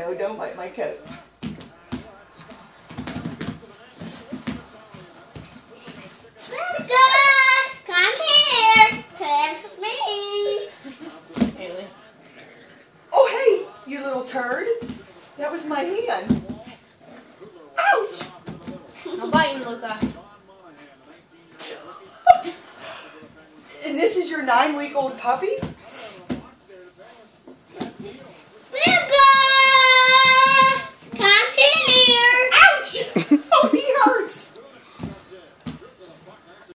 No, don't bite my coat. Luca, come here. Play with me. Haley. Oh, hey, you little turd. That was my hand. Ouch! I'm biting, Luca. And this is your 9-week-old puppy?